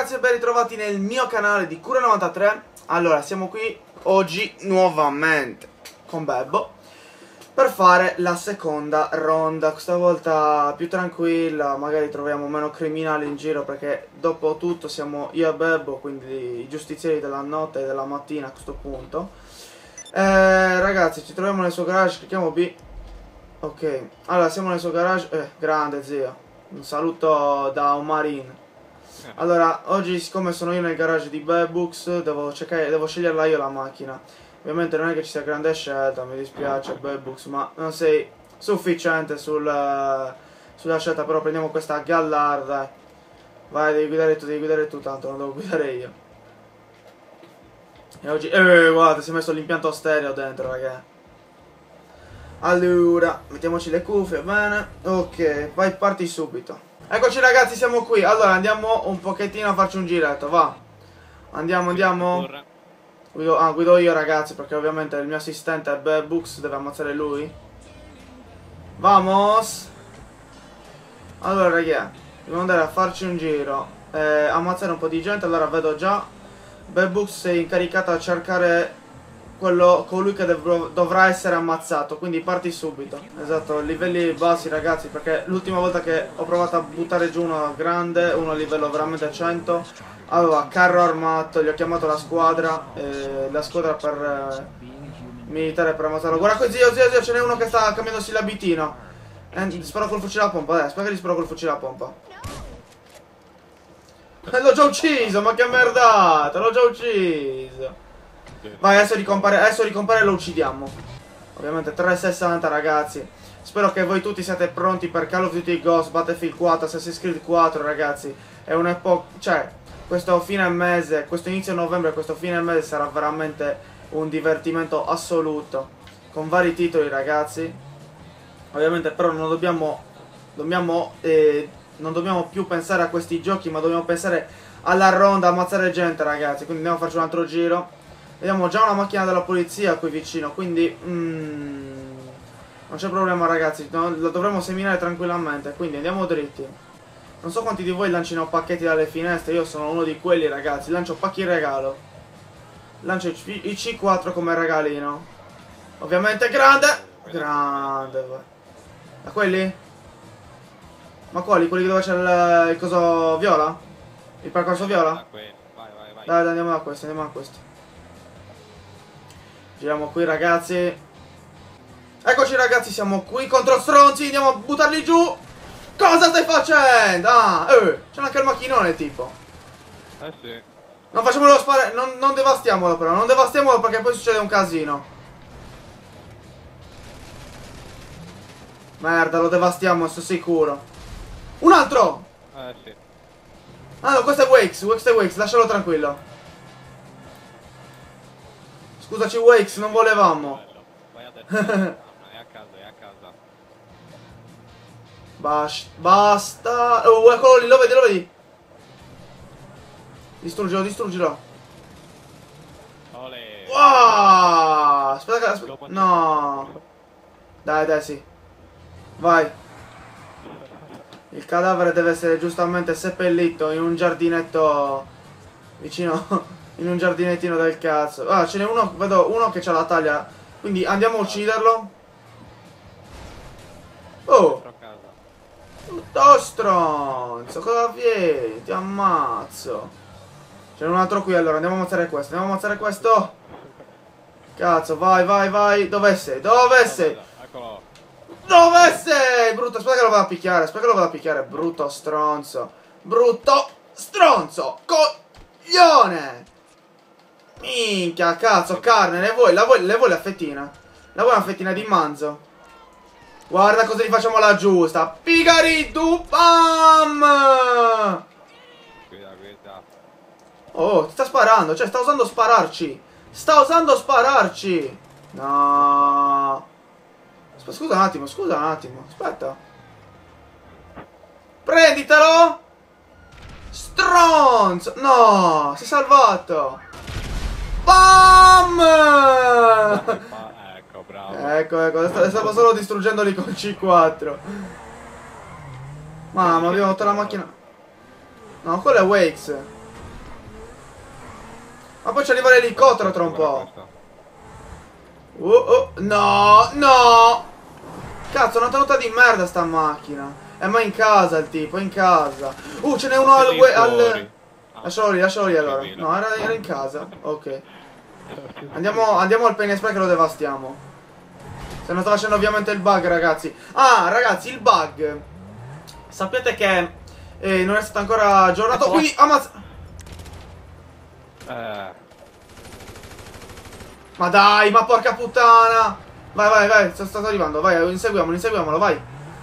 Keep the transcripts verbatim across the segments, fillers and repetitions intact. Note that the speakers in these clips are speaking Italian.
ragazzi e ben ritrovati nel mio canale di Cura novantatré. Allora, siamo qui oggi nuovamente con Bebbo per fare la seconda ronda. Questa volta più tranquilla, magari troviamo meno criminali in giro, perché dopo tutto siamo io e Bebbo, quindi i giustizieri della notte e della mattina a questo punto. eh, Ragazzi, ci troviamo nel suo garage, clicchiamo B. Ok, allora siamo nel suo garage. Eh, grande zio, un saluto da un marine. Allora, oggi siccome sono io nel garage di Bebux, devo, cercare, devo sceglierla io la macchina. Ovviamente non è che ci sia grande scelta, mi dispiace Bebux, ma non sei sufficiente sul, sulla scelta. Però prendiamo questa Gallar, dai. Vai, devi guidare tu, devi guidare tu, tanto non devo guidare io. E oggi, eh, guarda, si è messo l'impianto stereo dentro, raga. Allora, mettiamoci le cuffie, bene. Ok, vai, parti subito. Eccoci ragazzi, siamo qui. Allora andiamo un pochettino a farci un giretto, va. Andiamo, andiamo. Guido, ah, guido io ragazzi, perché ovviamente il mio assistente è Bebux, deve ammazzare lui. Vamos. Allora ragazzi, dobbiamo andare a farci un giro, eh, ammazzare un po' di gente. Allora vedo già Bebux è incaricato a cercare quello, colui che dovrà essere ammazzato, quindi parti subito. Esatto, livelli bassi ragazzi, perché l'ultima volta che ho provato a buttare giù uno grande, uno a livello veramente cento, aveva carro armato, gli ho chiamato la squadra, eh, la squadra per eh, militare per ammazzarlo. Guarda qui, zio, zio, zio, ce n'è uno che sta cambiandosi l'abitino. Eh, sparo col fucile a pompa, dai, spero che gli sparo col fucile a pompa. Eh, l'ho già ucciso, ma che merdata, l'ho già ucciso. Vai, adesso ricompare, adesso ricompare e lo uccidiamo. Ovviamente trecentosessanta ragazzi. Spero che voi tutti siate pronti per Call of Duty Ghost, Battlefield quattro, Assassin's Creed quattro ragazzi. È un'epoca, cioè, questo fine mese, questo inizio novembre, questo fine mese sarà veramente un divertimento assoluto, con vari titoli ragazzi. Ovviamente però non dobbiamo, dobbiamo eh, non dobbiamo più pensare a questi giochi, ma dobbiamo pensare alla ronda, ammazzare gente ragazzi. Quindi andiamo a farci un altro giro. Vediamo già una macchina della polizia qui vicino, quindi mm, non c'è problema ragazzi, no? Lo dovremo seminare tranquillamente, quindi andiamo dritti. Non so quanti di voi lancino pacchetti dalle finestre, io sono uno di quelli ragazzi, lancio pacchi in regalo. Lancio i C quattro come regalino. Ovviamente grande, grande. Da quelli? Ma quali? Quelli dove c'è il, il coso viola? Il percorso viola? Vai, vai, vai. Dai, dai, andiamo da questo, andiamo da questo. Giriamo qui ragazzi. Eccoci ragazzi, siamo qui contro stronzi. Andiamo a buttarli giù. Cosa stai facendo? Ah, eh, c'è anche il macchinone tipo. Eh sì. Non facciamolo sparare. Non, non devastiamolo però. Non devastiamolo, perché poi succede un casino. Merda, lo devastiamo, sono sicuro. Un altro. Eh sì. Ah no, questo è Wakes. Questo è Wakes, lascialo tranquillo. Scusaci Wakes, non volevamo. Vai adesso. No, è a casa, è a casa. Basta. Basta. Oh, eccolo lì, lo vedi, lo vedi. Distruggilo, distruggilo. Ole. Wow. Aspetta che... Aspetta. No. Dai, dai, sì. Vai. Il cadavere deve essere giustamente seppellito in un giardinetto vicino... in un giardinettino del cazzo. Ah, ce n'è uno, vedo uno che c'ha la taglia. Quindi andiamo a ucciderlo. Oh, tutto stronzo. Cosa vieni? Ti ammazzo. C'è un altro qui, allora andiamo a ammazzare questo. Andiamo a ammazzare questo. Cazzo, vai, vai, vai. Dove sei? Dove sei? Eccolo. Dove sei? Brutto, aspetta che lo vado a picchiare. Aspetta che lo vado a picchiare. Brutto stronzo. Brutto stronzo. Coglione. Minchia, cazzo, carne, le vuoi, la vuoi, le vuoi la fettina? La vuoi una fettina di manzo? Guarda cosa gli facciamo alla giusta. Pigariddu, bam! Guida, guida. Oh, ti sta sparando, cioè sta usando spararci. Sta usando spararci. No. Scusa un attimo, scusa un attimo, aspetta. Prenditelo. Stronzo. No, si è salvato. Bam! Ecco, bravo. Ecco, ecco, stavo solo distruggendoli con C quattro. Mamma, abbiamo tutta la macchina. No, quello è Wakes. Ma poi ci arriva l'elicottero tra un Guarda po'. questo. Uh, uh, no, no. Cazzo, una tenuta di merda sta macchina. È ma in casa il tipo, è in casa. Uh, ce n'è uno al... Lì al... fuori. Ah, Lascialo lì, lascialo lì allora. civile. No, era, era in casa. Ok. Andiamo, andiamo al Pain Spray che lo devastiamo. Se non sta facendo ovviamente il bug, ragazzi. Ah, ragazzi, il bug. Sapete che eh, non è stato ancora aggiornato. Quindi, ammazza. Eh, Ma dai, ma porca puttana. Vai, vai, vai, sto, sto arrivando. Vai, inseguiamolo, inseguiamolo, vai.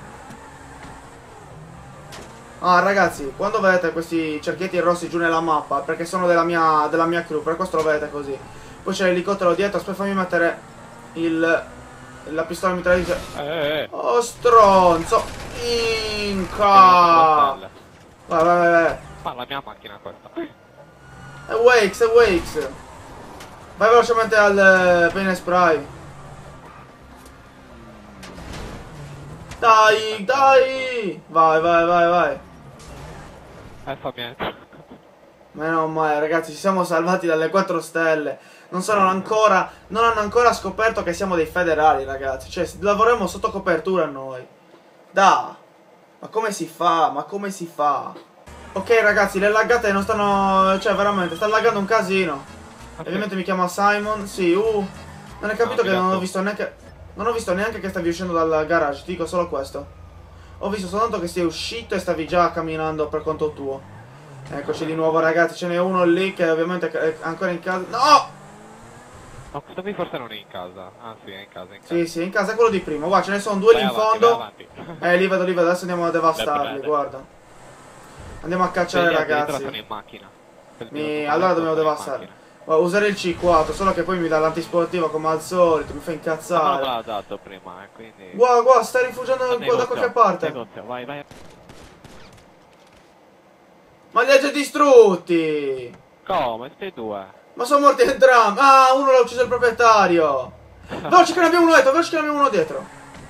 Ah, ragazzi, quando vedete questi cerchietti rossi giù nella mappa, perché sono della mia, della mia crew, per questo lo vedete così. Poi c'è l'elicottero dietro, aspetta, fammi mettere il... la pistola mitragliatrice. eh, eh. Oh, stronzo. Inca. Vai, vai, vai, vai. Ma la mia macchina questa. È Wakes, è Wakes. Vai velocemente al eh, Pain Spray. Dai, dai. Vai, vai, vai, vai. Eh, fa niente. Meno male, ragazzi, ci siamo salvati dalle quattro stelle. Non sono ancora, non hanno ancora scoperto che siamo dei federali, ragazzi. Cioè, lavoriamo sotto copertura noi. Da. Ma come si fa? Ma come si fa? Ok, ragazzi, le laggate non stanno... Cioè, veramente, sta laggando un casino. Okay. Ovviamente mi chiama Simon. Sì, uh. Non hai capito No, che non ho dato. visto neanche... Non ho visto neanche che stavi uscendo dal garage, ti dico solo questo. Ho visto soltanto che sei uscito e stavi già camminando per conto tuo. Eccoci di nuovo, ragazzi, ce n'è uno lì che ovviamente è ancora in casa. No! No, questo qui forse non è in casa. Ah, sì, è in casa, è in casa. Sì, sì, in casa è quello di prima. Guarda, ce ne sono due Vai lì in avanti, fondo. vai avanti. Eh, li vedo, li vedo. Adesso andiamo a devastarli, Vedete. guarda. Andiamo a cacciare, Quelli addirittura ragazzi. sono in macchina. Per Mi... dire, Allora sono dobbiamo in devastare. macchina. Guarda, usare il C quattro, solo che poi mi dà l'antisportivo come al solito, mi fa Ma non me incazzare. l'ha dato prima, eh, quindi... Guarda, guarda, stai rifugiando da Negozio, qualche parte. negozio, vai, vai. Ma li hai già distrutti! Come? Ste due? Ma sono morti entrambi! Ah, uno l'ha ucciso il proprietario! Veloce che ne abbiamo uno dietro, veloce che ne abbiamo uno dietro!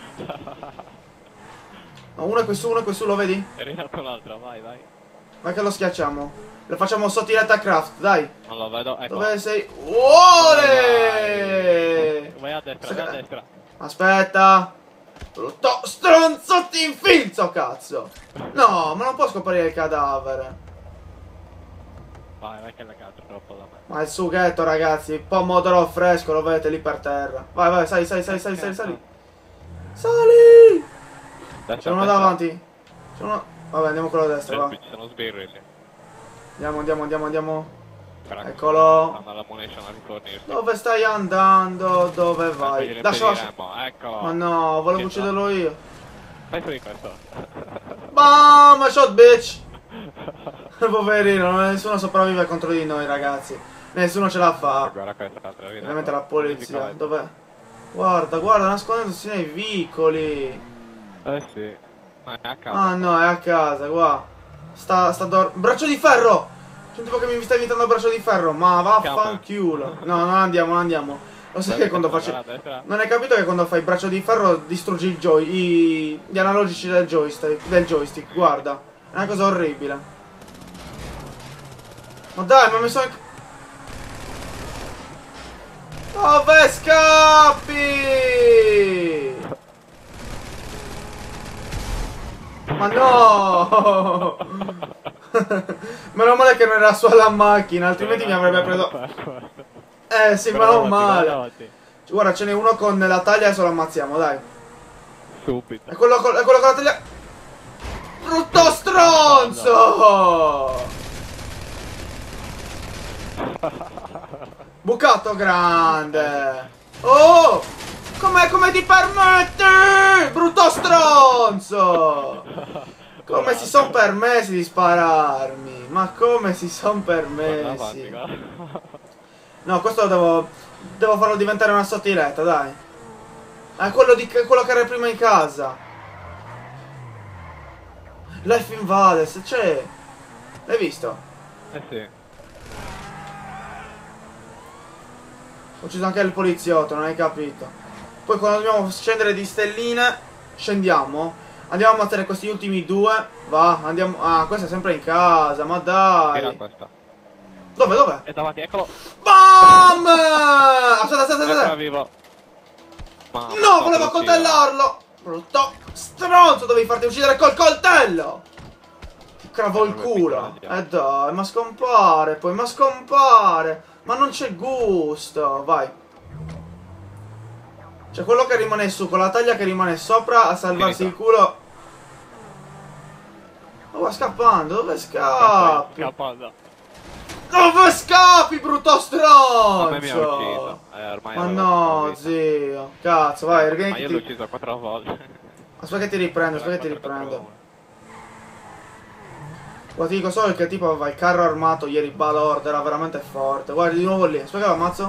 No, uno è qui su, uno è qui su, lo vedi? È arrivato l'altro, vai, vai. Vai che lo schiacciamo. Lo facciamo sotto diretta craft, dai! Non lo vedo, ecco. Dove sei? Uole! Vai a destra, vai a destra. Aspetta! Brutto stronzo ti infilzo, cazzo! No, ma non può scomparire il cadavere. Vai, vai che è lagato troppo da me. Ma il sughetto, ragazzi, pomodoro fresco, lo vedete lì per terra. Vai, vai, sali, sali, sali, sali, sali, sali. Sali! C'è uno davanti. C'è uno... Vabbè, andiamo quello a destra, va. Ci sono sbirri. Andiamo, andiamo, andiamo, andiamo. Caraca, Eccolo. stanno alla munition a rifornirsi. Dove stai andando? Dove Poi vai? gliene Lascia, lascia. impediremo, ecco. Ma no, volevo Che ucciderlo io. Fai fuori questo. Bam! Shot, bitch! Poverino, nessuno sopravvive contro di noi, ragazzi. Nessuno ce la fa. Guarda questa altra vita. Ovviamente la polizia. Dov'è? Guarda, guarda, nascondendosi nei vicoli. Eh sì. Ma è a casa. Ah no, è a casa, qua. Sta, sta dor... Braccio di ferro! C'è un tipo che mi sta invitando a braccio di ferro. Ma vaffanculo. No, non andiamo, non andiamo. Lo sai che quando faccio... Non hai capito che quando fai braccio di ferro distruggi il joy... I... gli analogici del joystick, del joystick, guarda. È una cosa orribile. Ma dai, ma mi sono... Dove scappi? Ma no! Meno male che non era su alla macchina, altrimenti mi avrebbe preso... Eh sì, ma non male. Guarda, ce n'è uno con la taglia, adesso lo ammazziamo, dai. Subito. È quello con, è quello con la taglia... Brutto stronzo! Bucato grande! Oh! Come, come ti permetti? Brutto stronzo! Come si sono permessi di spararmi? Ma come si sono permessi? No, questo lo devo... Devo farlo diventare una sottiletta, dai. È quello, di, quello che era prima in casa. Life Invaders, c'è. L'hai visto? Eh sì. Ho ucciso anche il poliziotto, non hai capito. Poi quando dobbiamo scendere di stelline, scendiamo. Andiamo a ammazzare questi ultimi due. Va, andiamo... Ah, questo è sempre in casa, ma dai. Era questa. Dove, dove? È davanti, eccolo. Bam! Aspetta, aspetta, aspetta. Vivo. Mamma, No, volevo accoltellarlo. Brutto stronzo, dovevi farti uccidere col coltello. Ti cravo il culo. Eh dai, ma scompare poi, ma scompare. Ma non c'è gusto. Vai. C'è quello che rimane su, con la taglia che rimane sopra a salvarsi il culo. Oh, va scappando, dove scappi? Scappando. Dove scappi, brutto stronzo? A me mi ha ucciso. Eh, ormai Ma no, zio. Cazzo, vai, rivieni. Ma io l'ho ucciso quattro volte. Aspetta che ti riprendo, aspetta che ti riprendo. Guarda, ti dico solo che tipo aveva il carro armato ieri, Balord, era veramente forte. Guarda, di nuovo lì. Aspetta che lo ammazzo.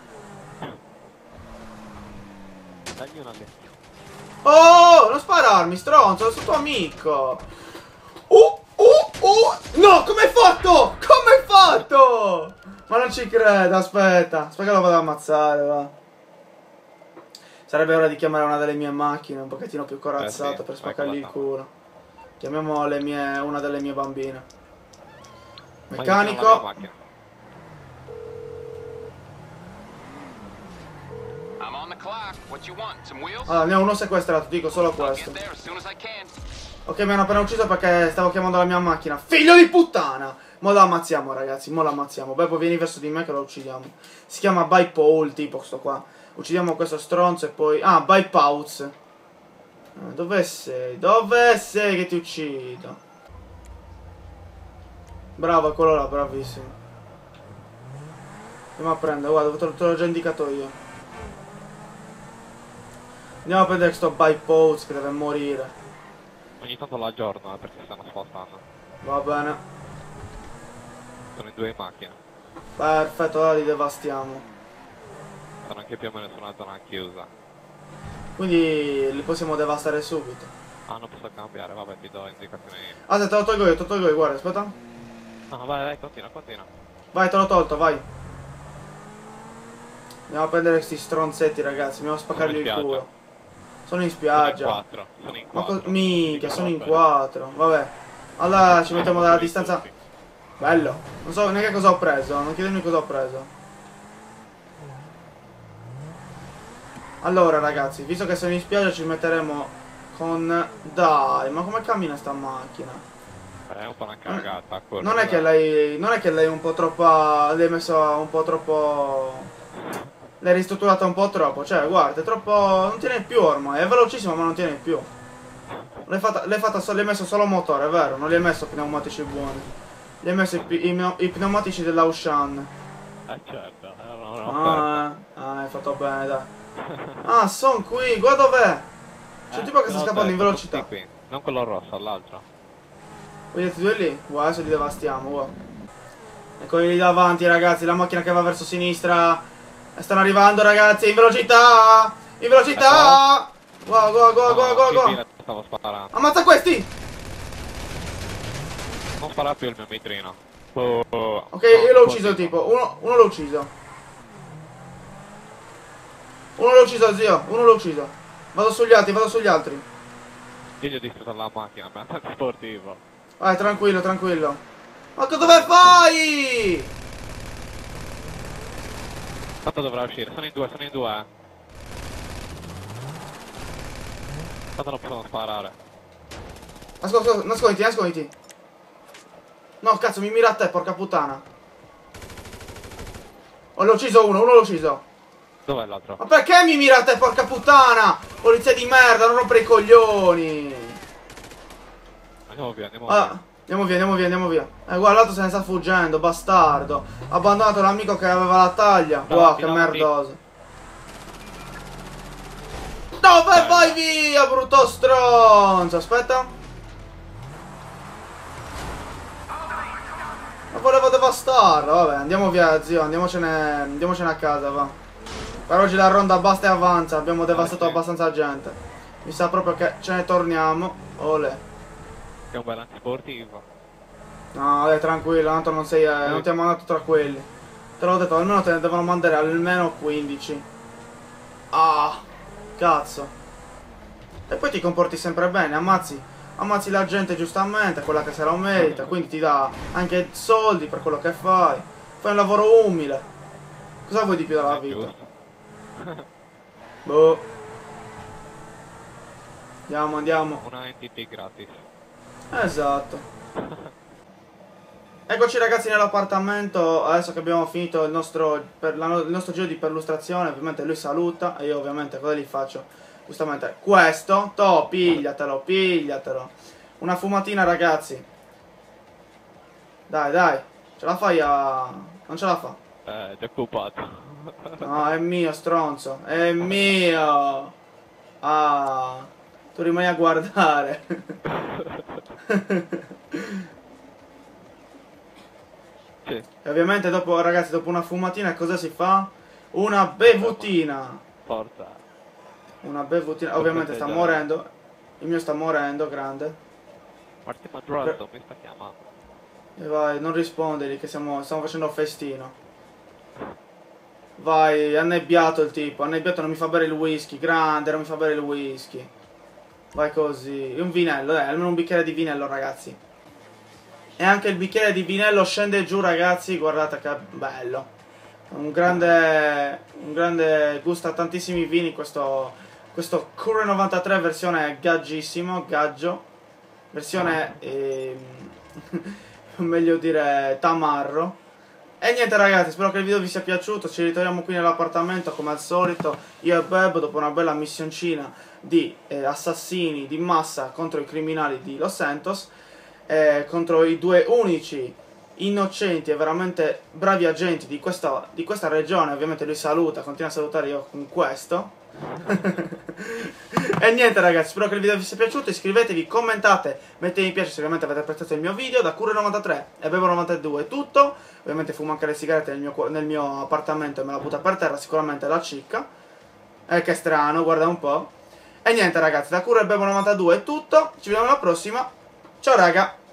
Dagli una lì. Oh, non spararmi, stronzo, sono tuo amico. Uh, uh, uh. No, come hai fatto? Come hai fatto? Ma non ci credo, aspetta. Aspetta che lo vado ad ammazzare, va. Sarebbe ora di chiamare una delle mie macchine, un pochettino più corazzata, eh sì, per spaccargli il culo. Chiamiamo le mie, una delle mie bambine. Meccanico. Allora, ne ho uno sequestrato, dico solo questo. Ok, mi hanno appena ucciso perché stavo chiamando la mia macchina. Figlio di puttana! Mo lo ammazziamo, ragazzi, mo lo ammazziamo. Beh, poi vieni verso di me che lo uccidiamo. Si chiama By Paul, tipo sto qua. Uccidiamo questo stronzo e poi... Ah, By Pauz. Dove sei? Dove sei che ti uccido? Bravo, quello là, bravissimo. Andiamo a prendere, guarda, te l'ho già indicato io. Andiamo a prendere questo By Pauz che deve morire. Ogni tanto la aggiorno eh, perché stanno spostando. Va bene. Sono in due in macchina. Perfetto, ora li devastiamo. Sono anche più o meno su una zona chiusa. Quindi li possiamo devastare subito. Ah, non posso cambiare, vabbè, ti do indicazioni. Ah, te lo tolgo io, te lo tolgo io, guarda, aspetta. No, vai, vai, continua, continua. Vai, te l'ho tolto, vai. Andiamo a prendere questi stronzetti, ragazzi, andiamo a spaccargli il culo. Sono in spiaggia. Sono in quattro, sono in quattro. Ma minchia, sono in quattro. Vabbè. Allora ci mettiamo dalla distanza. Bello. Non so neanche cosa ho preso, non chiedermi cosa ho preso. Allora ragazzi, visto che sono in spiaggia ci metteremo con... Dai, ma come cammina sta macchina? È un po' una cagata. Non è che lei... Non è che lei è un po' troppo... L'hai messo un po' troppo... L'hai ristrutturata un po' troppo, cioè guarda, è troppo... Non tiene più ormai, è velocissimo ma non tiene più. L'hai fatta, l'hai fatta so, l'hai messo solo motore, è vero? Non gli hai messo pneumatici buoni. Gli hai messo i, i, i pneumatici dell'Aushan. Eh certo, no, no, ah, eh, ah, hai fatto bene, dai. Ah, sono qui, guarda dov'è? C'è un tipo che sta scappando in velocità. Qui. Non quello rosso, l'altro. Vedete due lì? Guarda, adesso li devastiamo, guarda. Eccoli lì davanti, ragazzi, la macchina che va verso sinistra. Stanno arrivando, ragazzi, in velocità! In velocità! Go, go, go, go, go, go! Stavo sparando. Ammazza questi! Non spara più il mio mitrino. Oh, oh. Ok, io l'ho ucciso tipo, uno, uno l'ho ucciso. Uno l'ho ucciso, zio, uno l'ho ucciso. Vado sugli altri, vado sugli altri. Io gli ho distrutto la macchina, ma è tanto sportivo. Vai, tranquillo, tranquillo. Ma dove fai? Tanto dovrà uscire, sono in due, sono in due. Eh. Tanto non possono sparare. Ascolta, ascolta, nasconditi, nasconditi. No, cazzo, mi mira a te, porca puttana. Oh, l'ho ucciso uno, uno l'ho ucciso. Dov'è l'altro? Ma perché mi mira a te, porca puttana? Polizia di merda, non rompere i coglioni. Andiamo via, andiamo ah, via. Andiamo via, andiamo via, andiamo via. Eh, guarda, l'altro se ne sta fuggendo, bastardo. Ha abbandonato l'amico che aveva la taglia. No, wow, che no, merdoso. Dove Beh. vai via, brutto stronzo? Aspetta. Ma volevo devastarlo, vabbè, andiamo via, zio, andiamocene, andiamocene a casa, va. Per oggi la ronda basta e avanza, abbiamo devastato ah, sì. abbastanza gente. Mi sa proprio che ce ne torniamo. Olè. È un bel antisportivo. No, dai, tranquillo, tanto non sei, eh, non ti ha mandato tra quelli. Te l'ho detto, almeno te ne devono mandare almeno quindici. Ah, cazzo. E poi ti comporti sempre bene, ammazzi. Ammazzi la gente giustamente, quella che se lo merita, quindi ti dà anche soldi per quello che fai. Fai un lavoro umile. Cosa vuoi di più dalla È vita? giusto. Boh. Andiamo, andiamo. Una entity gratis. Esatto. Eccoci ragazzi nell'appartamento, adesso che abbiamo finito il nostro, per la, il nostro giro di perlustrazione, ovviamente lui saluta e io ovviamente cosa gli faccio? Giustamente questo, to, pigliatelo, pigliatelo. Una fumatina ragazzi. Dai, dai, ce la fai a... non ce la fa. Eh, già occupato. No, è mio stronzo, è mio. Ah, tu rimani a guardare. Sì. E ovviamente dopo, ragazzi, dopo una fumatina cosa si fa? Una bevutina. Forza. Una bevutina. Ovviamente sta morendo. Il mio sta morendo, grande. Marti Maggiorato mi sta chiamando. E vai, non rispondili che stiamo, stiamo facendo festino. Vai, è annebbiato il tipo. Annebbiato, non mi fa bere il whisky. Grande, non mi fa bere il whisky. Vai così. Un vinello, eh, almeno un bicchiere di vinello, ragazzi. E anche il bicchiere di vinello scende giù, ragazzi. Guardate che bello. Un grande, un grande gusta tantissimi vini questo, questo Cure novantatré versione gaggissimo, gaggio. Versione, eh, meglio dire, tamarro. E niente ragazzi, spero che il video vi sia piaciuto. Ci ritroviamo qui nell'appartamento come al solito. Io e Beb, dopo una bella missioncina di eh, assassini di massa contro i criminali di Los Santos. Eh, contro i due unici innocenti e veramente bravi agenti di questa, di questa regione. Ovviamente lui saluta, continua a salutare io con questo. E niente ragazzi, spero che il video vi sia piaciuto. Iscrivetevi, commentate, mettete mi piace se ovviamente avete apprezzato il mio video. Da Cure novantatré e Bebo novantadue è tutto. Ovviamente fumo anche le sigarette nel mio, nel mio appartamento e me la butta per terra, sicuramente la cicca. Eh, che strano, guarda un po'. E niente ragazzi, da Cure e Bebo novantadue è tutto. Ci vediamo alla prossima. Ciao raga.